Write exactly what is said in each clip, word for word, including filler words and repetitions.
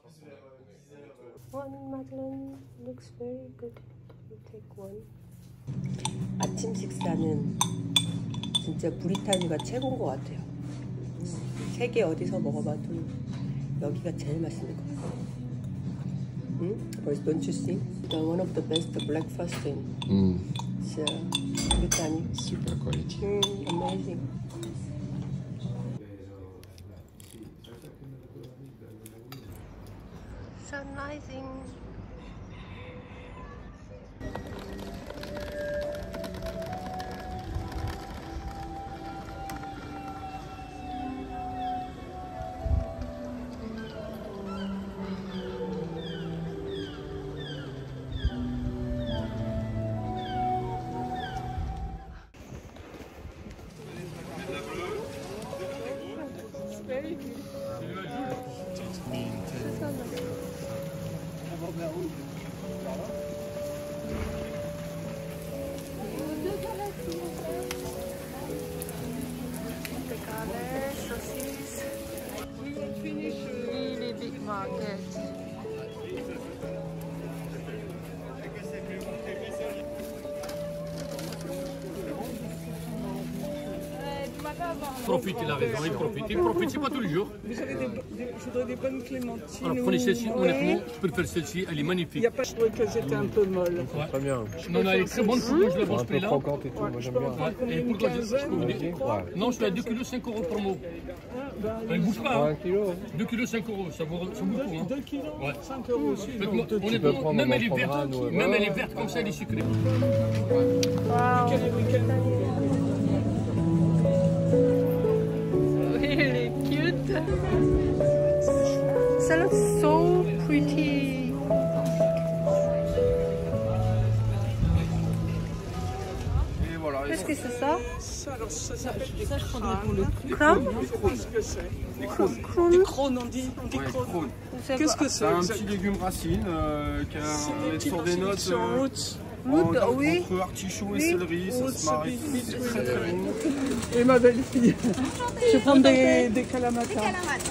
One Madeleine looks very good. You take one. 아침 식사는 진짜 브리타니가 최고인 것 같아요. 세계 어디서 먹어봐도 여기가 제일 맛있는 것 같아요. 응? Don't you see? The one of the best breakfast in Mm. so, 브리타니. Super quality. Mm, amazing. Sun rising. We will finish a really big market. Profite, il a raison, il profite. Il profite, c'est pas tous les jours. Vous avez des, des, je voudrais des bonnes clémentines. Alors prenez celle-ci, honnêtement, je préfère celle-ci, elle est magnifique. Il n'y a pas, je trouvais que c'était un peu molle. Ouais. Très bien. Non, non, elle est très bonne, pour moi, je la vends Un ce peu prix-là. croquante et tout, moi j'aime bien. Ouais. Et pourquoi je, je peux vous dire Ouais. Non, je suis à deux kilos cinq euros promo. Elle ne bouge pas, un hein. kilo. deux kilos cinq euros, ça vaut, ça vaut beaucoup. Hein. deux kilos, Ouais. cinq euros aussi. Honnêtement, peux honnêtement, prendre même un elle est verte, programme, ouais. même elle est verte comme ça, elle est sucrée. Wow. Week-end. Really cute. That looks so pretty. Et voilà. Qu'est-ce que c'est ça? Ça, alors, ça s'appelle des crânes. Crâne? Je sais pas ce que c'est. Des crânes. Crâne. Des crânes, on dit. Des crânes. Qu'est-ce que C'est c'est un exact- petit légume racine euh, qui a C'est on des est petits sur des racines notes qui sont euh, routes. Route, en- oui. entre artichaut et Oui. céleri, ça Routes, se marie c'est vite, très très bien. Et ma belle-fille. Je vais prendre des, des calamatas.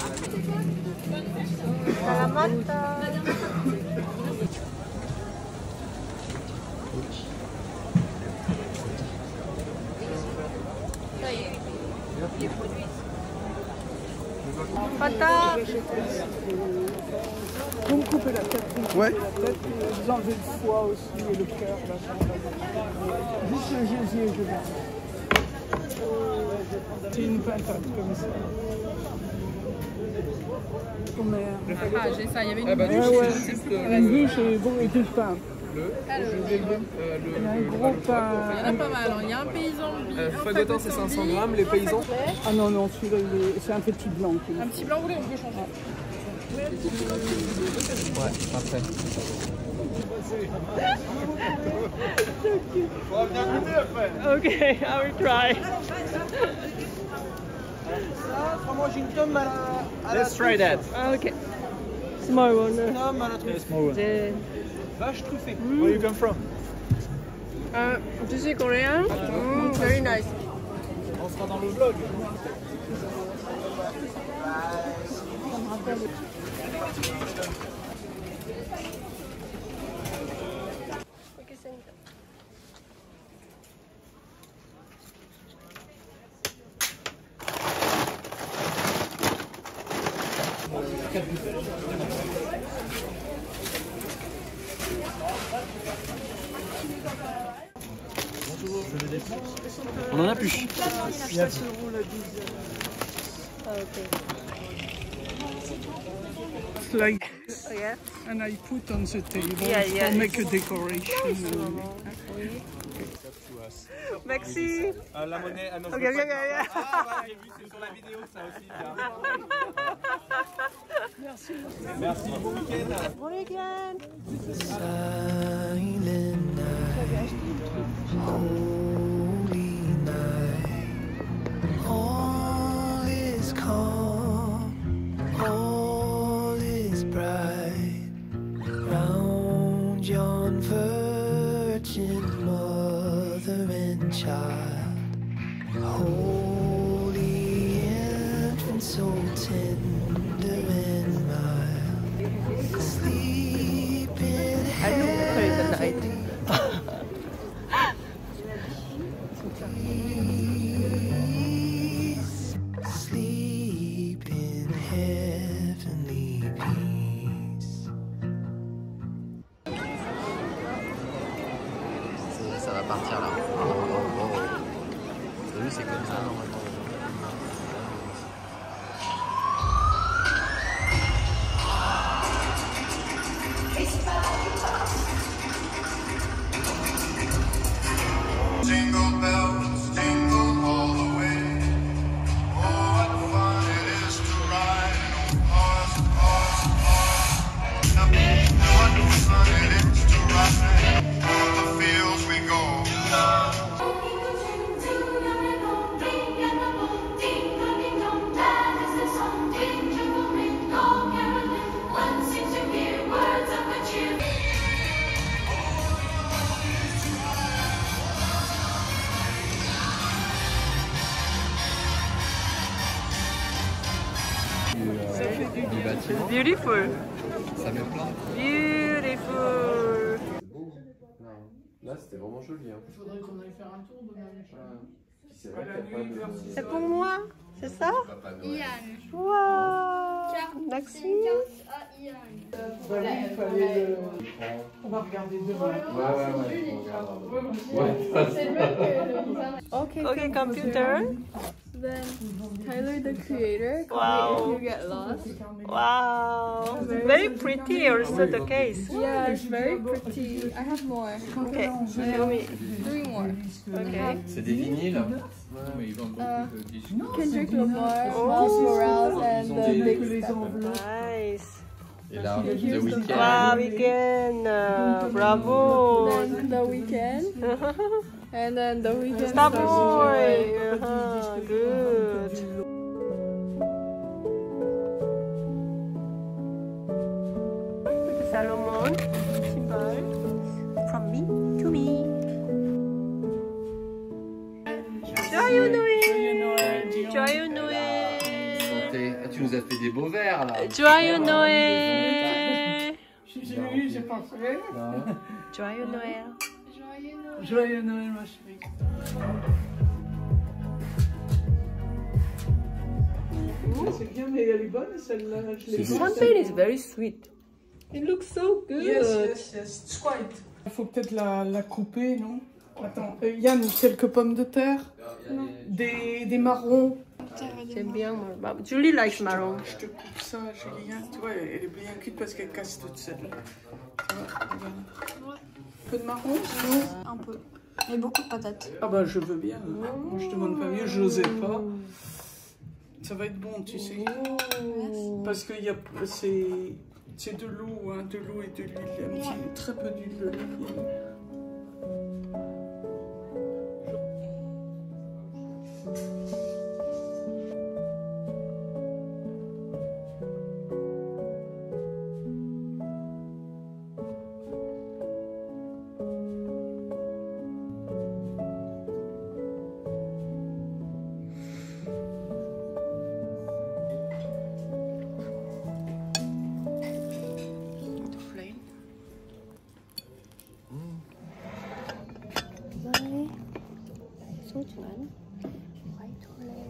Kalamata. Pata. Vous me coupez la tête. Vous me coupez Ouais. la tête. Vous enlevez le foie aussi et le cœur. Là, juste le gésier, je veux. C'est une patate comme ça. Oh merde. Ah, j'ai ça, il y avait une Ah bah, bûche, Ouais, ouais. je sais plus. Une bûche et, bon, et du pain. Alors, Il y a un gros pain. il y en a pas mal. Il y a un paysan, Euh, un Fagotin c'est cinq cents grammes, les paysans. Ah non, non, celui-là, il est- c'est un petit blanc. qu'il un petit blanc roulé, on peut changer. Ouais, parfait. Okay, I will try. Let's try that. Okay. Small one. Small one. The, Vache truffée. Where you come from? uh, do you Korean? Mm, very nice. On sera dans le vlog. On en a plus. sept euros la dizaine. It's like this, Yeah. and I put on the table Yeah, yeah, to make a it's- decoration. Merci. Euh, la monnaie, ah non, Ok, ok, ok. Ah, voilà, j'ai vu, c'est sur la vidéo, ça aussi. Merci. Merci, bon week-end. Bon week-end. Silent night, holy night, all is calm, all is bright, round yon virgin mother and child, holy infant, so tender and mild. I look better in the night. Sleep in heavenly peace. Ça va partir là. Oh, oh, oh. T'as vu, c'est comme ça normalement. Jingle bells, jingle all the way. Oh, what fun it is to ride in a horse, horse, horse. What fun it is to ride through the fields we go. Du bâtiment. Beautiful. Ça met plein. Beautiful. C'est beau. Là, c'était vraiment joli. Hein. Il faudrait qu'on aille faire un tour de la Ouais. C'est vrai qu'il n'y a pas de... C'est pour moi, c'est ça? Papa Noël. Ian. Waouh. Merci. C'est une carte à Ian. Bah oui, il fallait le... On va regarder demain. Ouais, ouais, ouais. On regarde. C'est mieux que le design. Okay, Okay, computer. Then Tyler the creator. Call Wow. me if you get lost. Wow. Very pretty also the case. Yeah, it's very pretty. I have more. Okay. Show me. Three more. Okay. C'est des vinyles. Uh, Kendrick Lamar, Oh. Miles Morales, and Ils ont the des- Big Stepper. Nice. Et là, The Weeknd. Wow, weekend. Uh, bravo. Then The Weeknd, and then The Weeknd. Starboy. Uh-huh. Good. Salomon. Symbol. From me to me. Joyeux Noël. Joyeux Noël. Santé. Ah, tu nous as fait des beaux verres là. Joyeux Noël. J'ai vu, j'ai pas fait. Joyeux Noël. Joyeux Noël, ma chérie. C'est bien, mais elle est bonne celle-là. Je l'ai This vue. champagne is very sweet. It looks so good. Yes, yes, yes. It's quite. Il faut peut-être la, la couper, non? Attends, euh, Yann, quelques pommes de terre, des, des marrons. J'aime bien moi. Bah, Julie likes marron. Je te coupe ça, Julien. Tu vois, elle est bien cuite parce qu'elle casse toute seule. Tu vois, regarde. Un peu de marron, sinon. Un peu. Et beaucoup de patates. Ah bah je veux bien. Moi je demande pas mieux, je n'osais pas. Ça va être bon, tu sais. Parce que y a, c'est, c'est de l'eau, hein, de l'eau et de l'huile. Un petit, très peu d'huile d'olive. 소중한 화이트홀레.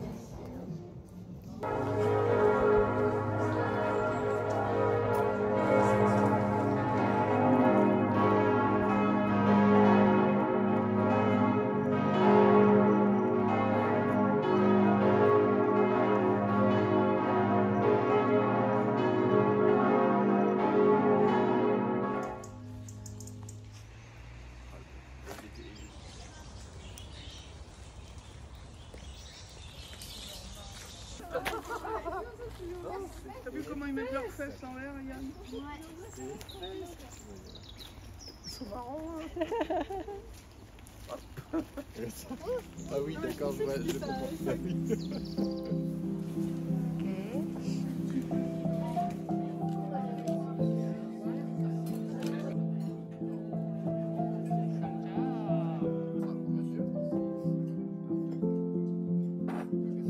T'as vu comment ils mettent leurs fesses en l'air, Yann? Ils sont marrants, hein? Ah oui, d'accord, je vois, je comprends. Ah oui.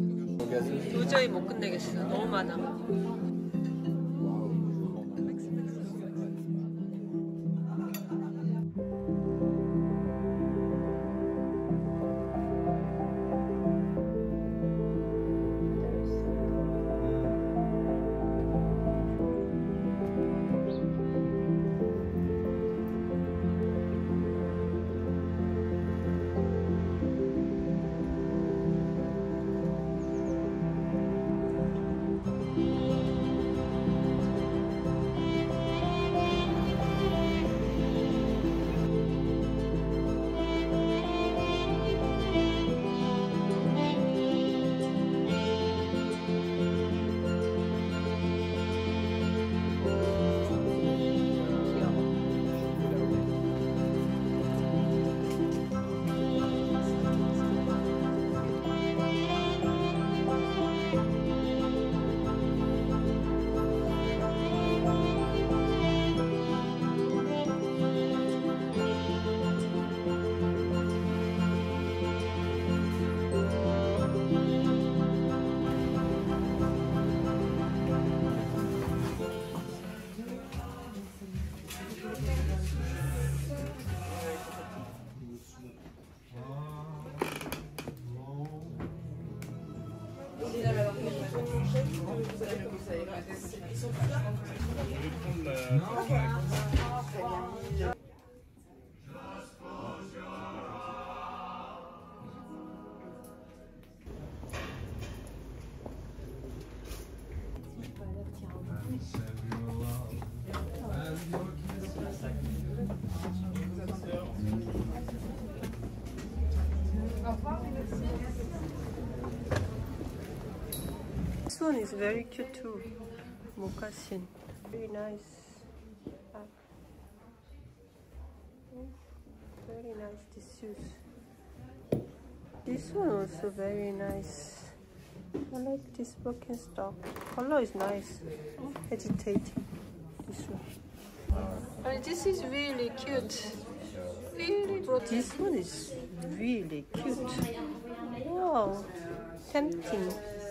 도저히 못 끝내겠어. 너무 많아. This one is very cute too. Moccasin. Very nice. Ah. Oh, very nice this shoes. This one also very nice. I like this Birkenstock. Color is nice. Oh, hesitating. This one. I mean, this is really cute. Really, but this one is really cute. Wow, tempting.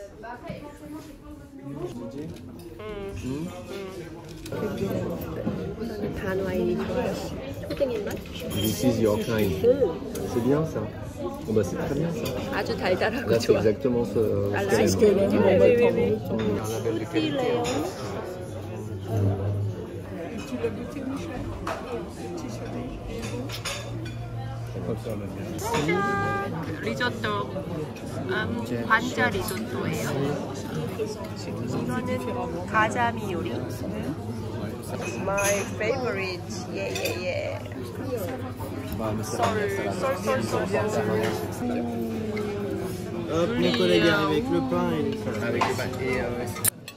음. 음. 단 와인이 좋아요. 초딩 맛? This is your kind. C'est bien ça. Oh bah c'est très bien ça. 아주 달달하고 Là c'est 좋아. exactement ce 달달하고 ce qu'elle aime. Oui, oui, oui. Un label de qualité. Tu l'as goûté, Michel? Petit soleil. 리조또. 음, 관자 리조또예요. 이거는 가자미 요리. My favorite. Yeah, yeah, yeah. 썰, 썰, 썰, 썰, 썰. Hop, mon collègue arrive avec le pain et les salades. Avec les pains et euh,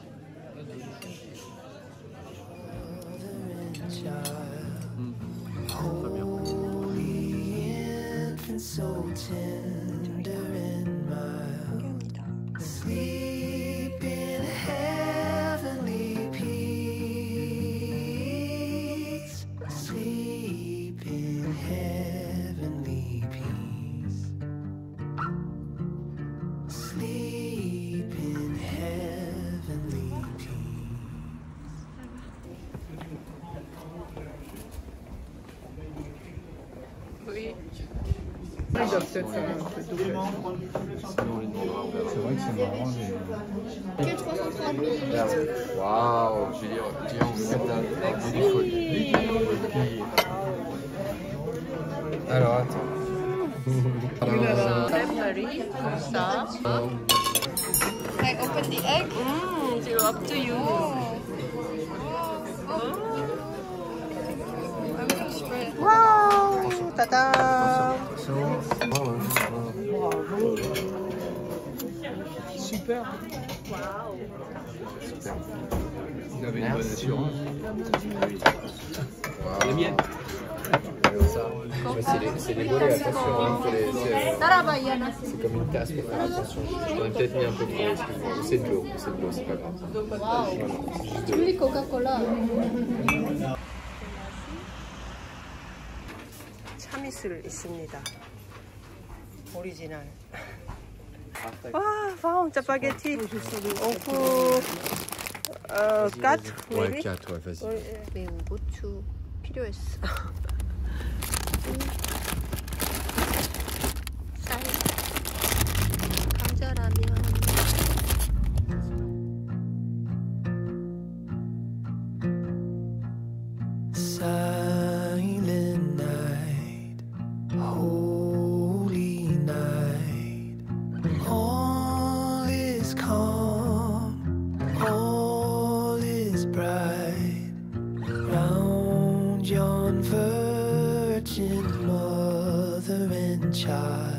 so tender and mild, sleep in heavenly peace, sleep in heavenly peace, sleep in heavenly peace. Oui. Il doit peut-être faire un peu de C'est vrai que c'est marrant. Que trois cent trente millilitres. waouh, je veux dire, tu es en fait des folies. Alors attends. Peppery, ça. I open the egg. Mm, it's up to you. I'm gonna spread. 와우, 따단. super. Vous avez une bonne assurance. Les miennes. C'est les, c'est les volets, attention. Hein, faut les- c'est, euh, c'est comme une tasse, faut faire attention. J'en ai peut-être mis un peu trop, excuse-moi. C'est de l'eau, c'est de l'eau, c'est pas grave. Voilà, c'est juste de l'eau. 우리 코카콜라. 참이슬 있습니다. 오리지널. 와, 파운 짜파게티. 오프. 어, 갓. Ouais, maybe? quatre, ouais, vas-y. 매운 고추 필요했어. 쌀. 감자라면. Silent night, holy night, all is calm, all is bright, round yon virgin mother and child.